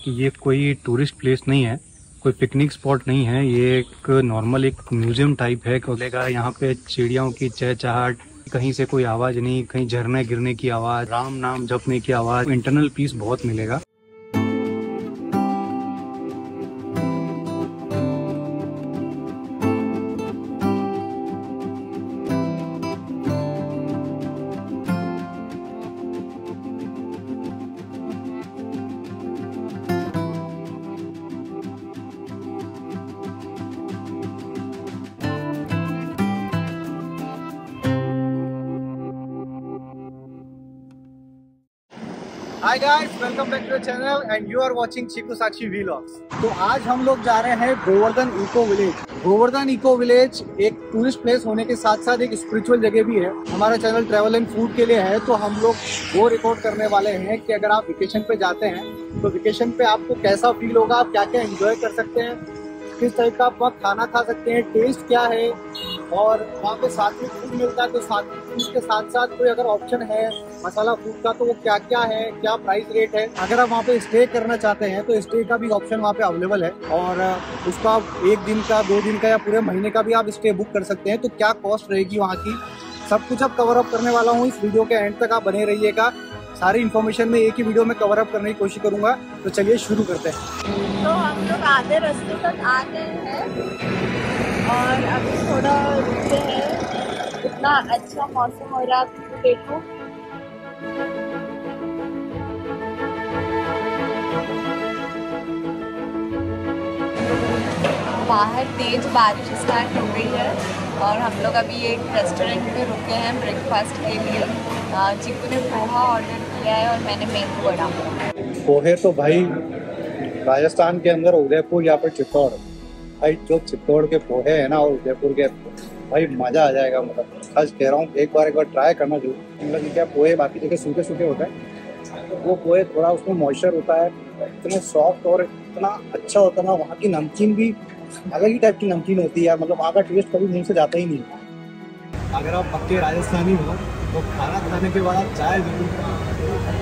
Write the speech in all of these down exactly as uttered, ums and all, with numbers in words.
कि ये कोई टूरिस्ट प्लेस नहीं है, कोई पिकनिक स्पॉट नहीं है, ये एक नॉर्मल एक म्यूजियम टाइप है। खोलेगा यहाँ पे चिड़ियों की चहचहाट, कहीं से कोई आवाज नहीं, कहीं झरने गिरने की आवाज, राम नाम जपने की आवाज, इंटरनल पीस बहुत मिलेगा। Hi guys, welcome back to the channel and you are watching Chiku Sakshi vlogs. तो आज हम लोग जा रहे हैं Govardhan eco village. Govardhan eco village एक टूरिस्ट प्लेस होने के साथ साथ एक स्पिरिचुअल जगह भी है। हमारा चैनल ट्रैवल एंड फूड के लिए है, तो हम लोग वो रिकॉर्ड करने वाले हैं कि अगर आप वेकेशन पे जाते हैं तो वेकेशन पे आपको कैसा फील होगा, आप क्या क्या एंजॉय कर सकते हैं, किस टाइप का आप वहाँ खाना खा सकते हैं, टेस्ट क्या है, और वहाँ पे सात्विक फूड मिलता है तो सात्विक फूड के साथ साथ कोई अगर ऑप्शन है मसाला फूड का तो वो क्या क्या है, क्या प्राइस रेट है। अगर आप वहाँ पे स्टे करना चाहते हैं तो स्टे का भी ऑप्शन वहाँ पे अवेलेबल है, और उसका आप एक दिन का, दो दिन का या पूरे महीने का भी आप स्टे बुक कर सकते हैं। तो क्या कॉस्ट रहेगी वहाँ की, सब कुछ अब कवर अप करने वाला हूँ। इस वीडियो के एंड तक आप बने रहिएगा, सारी इन्फॉर्मेशन में एक ही वीडियो में कवर अप करने की कोशिश करूंगा। तो चलिए शुरू करते हैं। तो हम लोग आधे रास्ते तक आ गए हैं और अभी थोड़ा रुके हैं। इतना अच्छा मौसम हो रहा है, देखो बाहर तेज बारिश स्टार्ट हो गई है और हम लोग अभी एक रेस्टोरेंट में रुके हैं ब्रेकफास्ट के लिए। चिकू ने पोहा ऑर्डर किया है और मैंने मेंदू वड़ा। पोहे तो भाई राजस्थान के अंदर उदयपुर या फिर चित्तौड़, भाई जो चित्तौड़ के पोहे हैं ना और उदयपुर के, भाई मजा आ जाएगा। मतलब आज कह रहा हूँ एक बार एक बार ट्राई करना जरूर। मतलब क्या पोहे बाकी जगह सूखे सूखे होते हैं, वो पोहे थोड़ा उसमें मॉइस्चर होता है, इतने सॉफ्ट और इतना अच्छा होता है ना। वहाँ की नमकीन भी अलग ही टाइप की नमकीन होती है, मतलब वहाँ का टेस्ट कभी मुँह से जाता ही नहीं। अगर आप पक्के राजस्थानी हो तो खाना खाने के बाद आप चाय जरूर खाओ।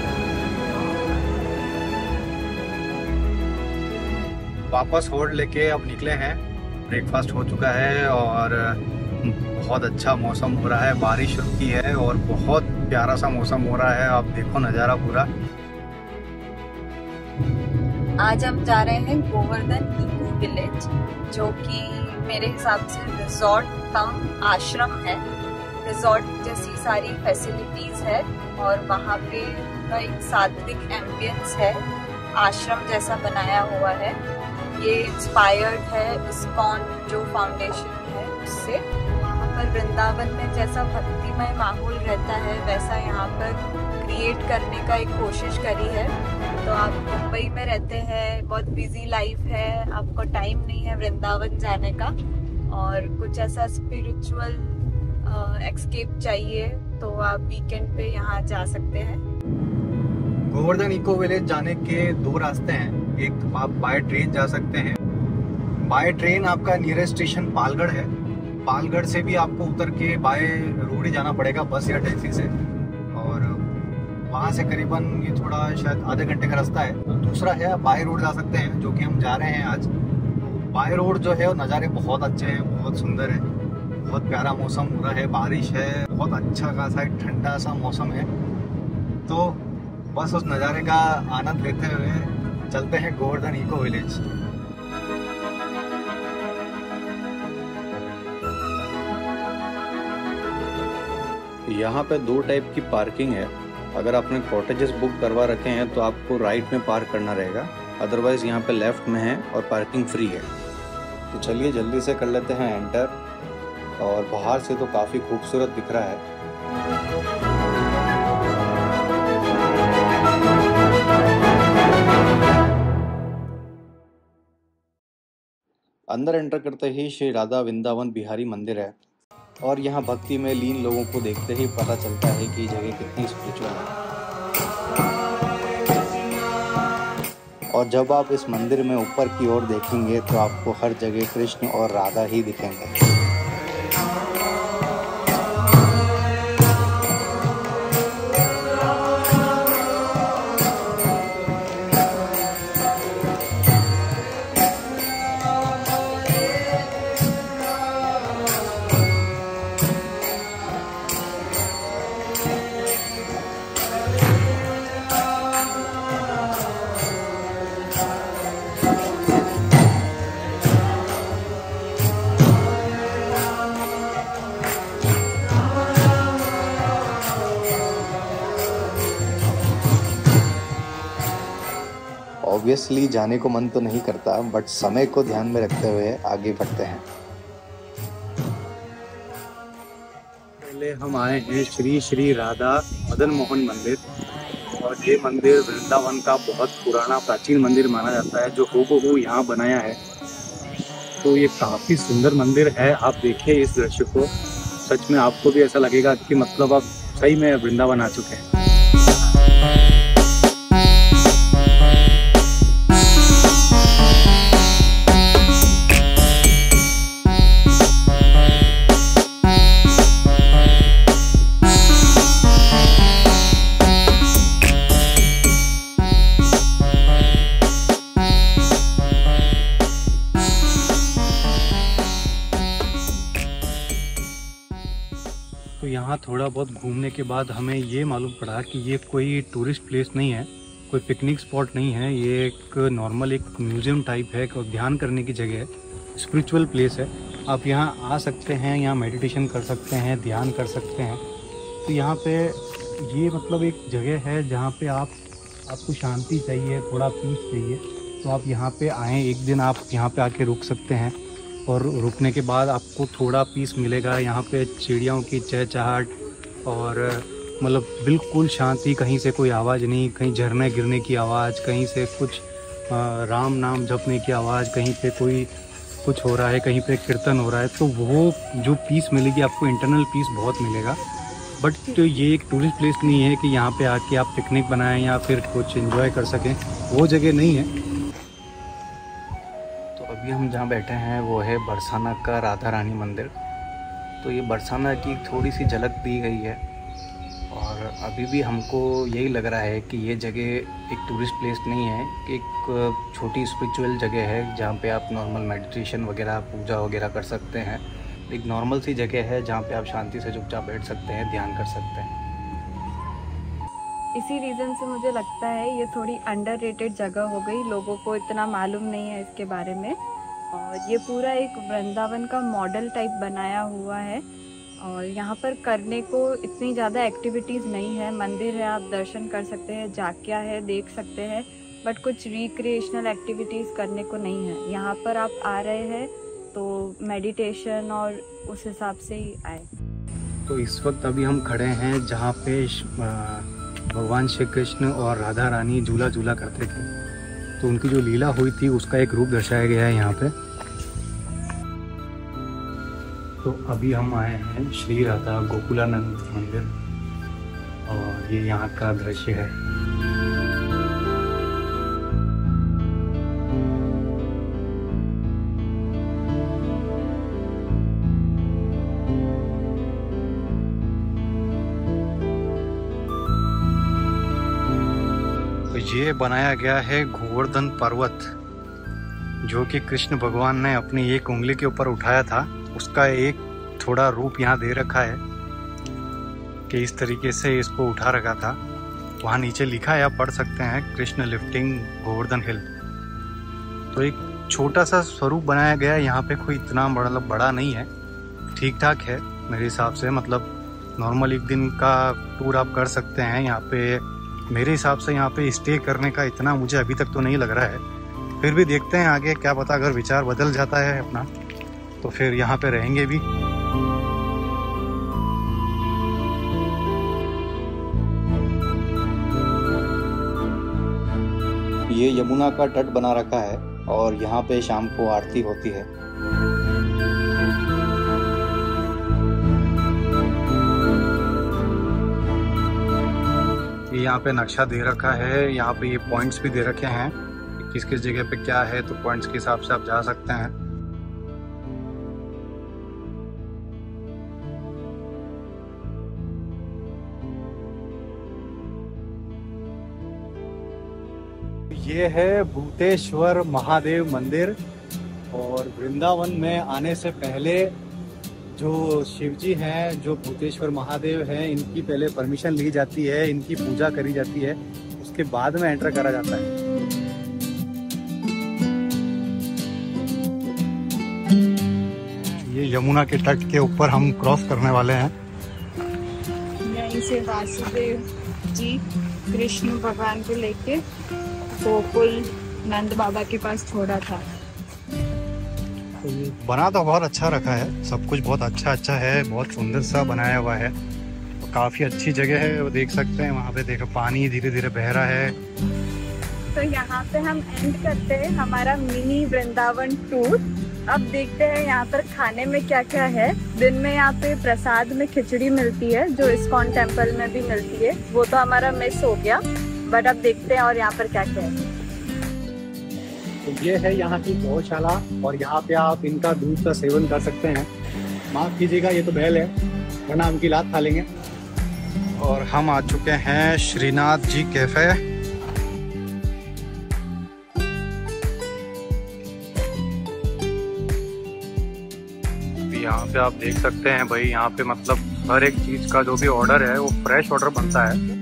वापस होल्ड लेके अब निकले हैं, ब्रेकफास्ट हो चुका है और बहुत अच्छा मौसम हो रहा है, बारिश रुकी है और बहुत प्यारा सा मौसम हो रहा है। आप देखो नज़ारा पूरा। आज हम जा रहे हैं गोवर्धन इको विलेज, जो कि मेरे हिसाब से रिजॉर्ट कम आश्रम है। रिजॉर्ट जैसी सारी फैसिलिटीज है और वहाँ पे का एक सात्विक एम्बियंस है, आश्रम जैसा बनाया हुआ है। ये इंस्पायर्ड है इस्कॉन जो फाउंडेशन है उससे। वहाँ पर वृंदावन में जैसा भक्तिमय माहौल रहता है वैसा यहाँ पर क्रिएट करने का एक कोशिश करी है। तो आप मुंबई में रहते हैं, बहुत बिजी लाइफ है, आपको टाइम नहीं है वृंदावन जाने का और कुछ ऐसा स्पिरिचुअल एक्सकेप चाहिए तो आप वीकेंड पे यहाँ जा सकते हैं। गोवर्धन इको विलेज जाने के दो रास्ते हैं। एक आप बाय ट्रेन जा सकते हैं। बाय ट्रेन आपका नियरेस्ट स्टेशन पालगढ़ है। पालगढ़ से भी आपको उतर के बाय रोड ही जाना पड़ेगा, बस या टैक्सी से, और वहाँ से करीबन ये थोड़ा शायद आधे घंटे का रास्ता है। दूसरा है आप बाय रोड जा सकते हैं, जो कि हम जा रहे हैं आज। बाय रोड जो है वो नज़ारे बहुत अच्छे हैं, बहुत सुंदर है, बहुत प्यारा मौसम हो रहा है, बारिश है, बहुत अच्छा खासा एक ठंडा सा मौसम है। तो बस उस नज़ारे का आनंद लेते हुए चलते हैं गोवर्धन इको विलेज। यहाँ पे दो टाइप की पार्किंग है। अगर आपने कॉटेजेस बुक करवा रखे हैं तो आपको राइट में पार्क करना रहेगा, अदरवाइज यहाँ पे लेफ्ट में है और पार्किंग फ्री है। तो चलिए जल्दी से कर लेते हैं एंटर, और बाहर से तो काफ़ी खूबसूरत दिख रहा है। अंदर एंटर करते ही श्री राधा वृंदावन बिहारी मंदिर है, और यहाँ भक्ति में लीन लोगों को देखते ही पता चलता है कि जगह कितनी स्पिरिचुअल है। और जब आप इस मंदिर में ऊपर की ओर देखेंगे तो आपको हर जगह कृष्ण और राधा ही दिखेंगे। ऑब्वियसली जाने को मन तो नहीं करता, बट समय को ध्यान में रखते हुए आगे बढ़ते हैं। पहले हम आए हैं श्री श्री राधा मदन मोहन मंदिर, और ये मंदिर वृंदावन का बहुत पुराना प्राचीन मंदिर माना जाता है, जो हूबहू यहाँ बनाया है। तो ये काफ़ी सुंदर मंदिर है। आप देखिए इस दृश्य को, सच में आपको भी ऐसा लगेगा कि मतलब आप सही में वृंदावन आ चुके हैं। तो यहाँ थोड़ा बहुत घूमने के बाद हमें ये मालूम पड़ा कि ये कोई टूरिस्ट प्लेस नहीं है, कोई पिकनिक स्पॉट नहीं है। ये एक नॉर्मल एक म्यूज़ियम टाइप है, ध्यान करने की जगह है, स्पिरिचुअल प्लेस है। आप यहाँ आ सकते हैं, यहाँ मेडिटेशन कर सकते हैं, ध्यान कर सकते हैं। तो यहाँ पे ये मतलब एक जगह है जहाँ पे आप आपको शांति चाहिए, थोड़ा पीस चाहिए, तो आप यहाँ पे आएँ। एक दिन आप यहाँ पे आके रुक सकते हैं, और रुकने के बाद आपको थोड़ा पीस मिलेगा। यहाँ पे चिड़ियों की चहचहाट और मतलब बिल्कुल शांति, कहीं से कोई आवाज़ नहीं, कहीं झरने गिरने की आवाज़, कहीं से कुछ राम नाम जपने की आवाज़, कहीं पे कोई कुछ हो रहा है, कहीं पे कीर्तन हो रहा है। तो वो जो पीस मिलेगी आपको, इंटरनल पीस बहुत मिलेगा। बट तो ये एक टूरिस्ट प्लेस नहीं है कि यहाँ पे आके आप पिकनिक बनाएं या फिर कुछ एंजॉय कर सकें, वो जगह नहीं है। अभी हम जहाँ बैठे हैं वो है बरसाना का राधा रानी मंदिर। तो ये बरसाना की थोड़ी सी झलक दी गई है, और अभी भी हमको यही लग रहा है कि ये जगह एक टूरिस्ट प्लेस नहीं है, एक छोटी स्पिरिचुअल जगह है जहाँ पे आप नॉर्मल मेडिटेशन वगैरह, पूजा वगैरह कर सकते हैं। एक नॉर्मल सी जगह है जहाँ पे आप शांति से चुपचाप बैठ सकते हैं, ध्यान कर सकते हैं। इसी रीज़न से मुझे लगता है ये थोड़ी अंडररेटेड जगह हो गई, लोगों को इतना मालूम नहीं है इसके बारे में। और ये पूरा एक वृंदावन का मॉडल टाइप बनाया हुआ है, और यहाँ पर करने को इतनी ज़्यादा एक्टिविटीज़ नहीं है। मंदिर है, आप दर्शन कर सकते हैं, जाकिया है, देख सकते हैं, बट कुछ रिक्रिएशनल एक्टिविटीज़ करने को नहीं है। यहाँ पर आप आ रहे हैं तो मेडिटेशन और उस हिसाब से ही आए। तो इस वक्त अभी हम खड़े हैं जहाँ पे भगवान श्री कृष्ण और राधा रानी झूला झूला करते थे, तो उनकी जो लीला हुई थी उसका एक रूप दर्शाया गया है यहाँ पे। तो अभी हम आए हैं श्री राधा गोकुलानंद मंदिर, और ये यहाँ का दृश्य है। ये बनाया गया है गोवर्धन पर्वत, जो कि कृष्ण भगवान ने अपनी एक उंगली के ऊपर उठाया था। उसका एक थोड़ा रूप यहाँ दे रखा है कि इस तरीके से इसको उठा रखा था। वहाँ नीचे लिखा है, आप पढ़ सकते हैं, कृष्ण लिफ्टिंग गोवर्धन हिल। तो एक छोटा सा स्वरूप बनाया गया है यहाँ पे, कोई इतना मतलब बड़ा नहीं है, ठीक ठाक है मेरे हिसाब से। मतलब नॉर्मल एक दिन का टूर आप कर सकते हैं यहाँ पे। मेरे हिसाब से यहाँ पे स्टे करने का इतना मुझे अभी तक तो नहीं लग रहा है, फिर भी देखते हैं आगे, क्या पता अगर विचार बदल जाता है अपना तो फिर यहाँ पे रहेंगे भी। ये यमुना का तट बना रखा है, और यहाँ पे शाम को आरती होती है। यहाँ पे नक्शा दे रखा है, यहाँ पे ये पॉइंट्स भी दे रखे हैं, किस किस जगह पे क्या है, तो पॉइंट्स के हिसाब से आप जा सकते हैं। ये है भूतेश्वर महादेव मंदिर, और वृंदावन में आने से पहले जो शिव जी हैं, जो भूतेश्वर महादेव हैं, इनकी पहले परमिशन ली जाती है, इनकी पूजा करी जाती है, उसके बाद में एंटर करा जाता है। ये यमुना के तट के ऊपर हम क्रॉस करने वाले हैं। यहीं से वासुदेव जी कृष्ण भगवान को लेके गोकुल नंद बाबा के पास छोड़ा था। बना तो बहुत अच्छा रखा है, सब कुछ बहुत अच्छा अच्छा है, बहुत सुंदर सा बनाया हुआ है। तो काफ़ी अच्छी जगह है, वो देख सकते हैं वहाँ पे, देखो पानी धीरे धीरे बह रहा है। तो यहाँ पे हम एंड करते हैं हमारा मिनी वृंदावन टूर। अब देखते हैं यहाँ पर खाने में क्या क्या है। दिन में यहाँ पे प्रसाद में खिचड़ी मिलती है जो इस्कॉन टेम्पल में भी मिलती है, वो तो हमारा मिस हो गया, बट अब देखते हैं और यहाँ पर क्या क्या है। तो ये है यहाँ की गौशाला और यहाँ पे आप इनका दूध का सेवन कर सकते हैं। माफ़ कीजिएगा, ये तो बैल है, वरना हम की लात खा लेंगे। और हम आ चुके हैं श्रीनाथ जी कैफ़े। यहाँ पे आप देख सकते हैं भाई, यहाँ पे मतलब हर एक चीज़ का जो भी ऑर्डर है वो फ्रेश ऑर्डर बनता है।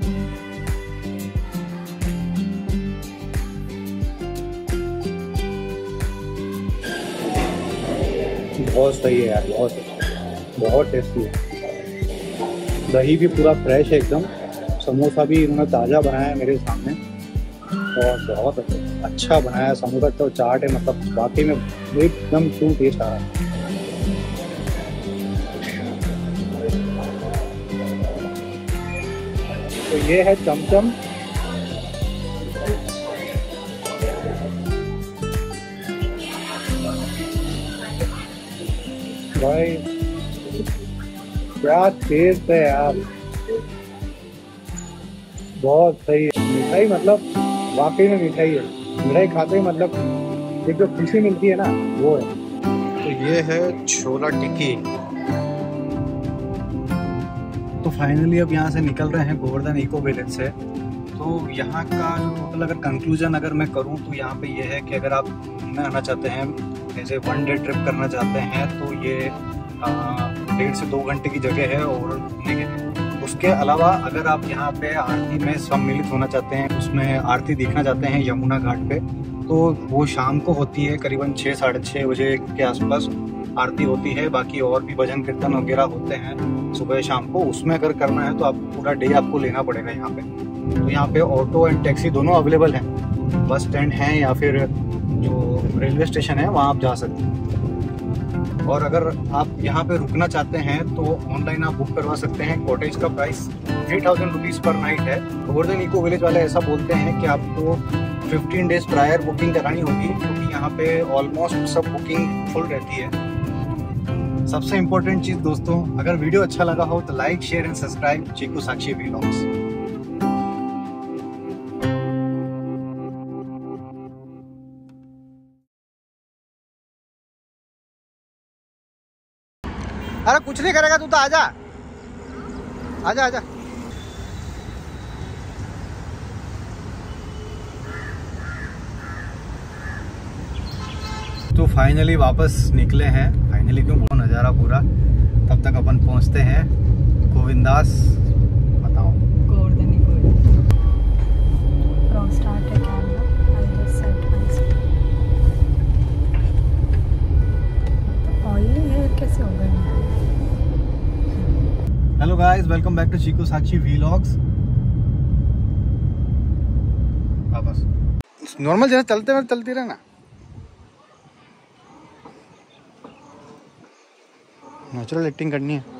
बहुत सही है यार, बहुत बहुत टेस्टी है। दही भी पूरा फ्रेश है एकदम, समोसा भी इन्होंने ताज़ा बनाया है मेरे सामने और बहुत अच्छा बनाया है। समोसा तो चाट है, मतलब बाकी में एकदम टू टेस्ट आ रहा है। तो ये है चमचम, भाई क्या टेस्ट है यार, बहुत सही है। मिठाई मतलब वाकई में मिठाई है, मिठाई खाते ही मतलब एक जो खुशी मिलती है ना वो है। तो ये है छोला टिक्की। तो फाइनली अब यहाँ से निकल रहे हैं गोवर्धन इको विलेज से। तो यहाँ का टोटल अगर कंक्लूजन अगर मैं करूँ तो यहाँ पे ये है कि अगर आप घूमने आना चाहते हैं, जैसे वन डे ट्रिप करना चाहते हैं, तो ये डेढ़ से दो घंटे की जगह है ओवरऑल घूमने के लिए। उसके अलावा अगर आप यहाँ पे आरती में सम्मिलित होना चाहते हैं, उसमें आरती देखना चाहते हैं यमुना घाट पे, तो वो शाम को होती है, करीबन छः साढ़े छः बजे के आसपास आरती होती है। बाकी और भी भजन कीर्तन वगैरह होते हैं सुबह शाम को, उसमें अगर करना है तो आपको पूरा डे आपको लेना पड़ेगा यहाँ पे। तो यहाँ पे ऑटो एंड टैक्सी दोनों अवेलेबल हैं, बस स्टैंड हैं या फिर जो रेलवे स्टेशन है वहाँ आप जा सकते हैं। और अगर आप यहाँ पे रुकना चाहते हैं तो ऑनलाइन आप बुक करवा सकते हैं। कॉटेज का price three thousand rupees per night है। गोवर्धन इको विलेज वाले ऐसा बोलते हैं कि आपको फिफ्टीन डेज प्रायर बुकिंग करानी होगी, क्योंकि यहाँ पे ऑलमोस्ट सब बुकिंग फुल रहती है। सबसे इम्पोर्टेंट चीज़ दोस्तों, अगर वीडियो अच्छा लगा हो तो like share and subscribe Chiku Sakshi vlogs. अरे कुछ नहीं करेगा तू तो, आजा आजा आजा। तो फाइनली वापस निकले हैं। फाइनली क्यों, वो नज़ारा पूरा। तब तक अपन पहुंचते हैं गोविंदास। बताओ गोवर्धन इको फ्रॉम स्टार्ट है camera. I just set oily है, कैसे हो गए? Hello guys, welcome back to Chiku Sakshi vlogs. वापस नॉर्मल जैसे चलते हुए चलती रहे ना, नेचुरल एक्टिंग करनी है।